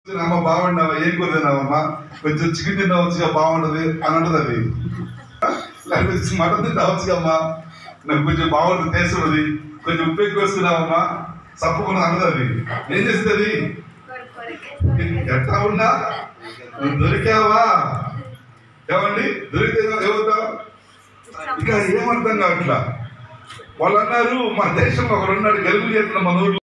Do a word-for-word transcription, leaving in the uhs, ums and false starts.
అమ్మ బాగుండవా, ఏం కూర తిన్నావమ్మా, కొంచెం చికెన్ తినవచ్చుగా బాగుండదు అని అంటది. అది లేకపోతే మటన్ తినవచ్చుగా అమ్మా, నాకు కొంచెం బాగుంటుంది, టేస్ట్ ఉన్నది, కొంచెం ఉప్పు ఎక్కువ వేసుకున్నావమ్మా సప్పుకున్న అంటది. ఏం చేస్తుంది? ఎట్లా ఉన్నా నువ్వు దొరికావా? ఏమండి దొరికితే ఏమవుతావు? ఇక ఏమర్థం కావట్లా. వాళ్ళు అన్నారు, మా దేశంలో ఒకడున్నాడు గెలుపు చేస్తున్న మన ఊర్లో.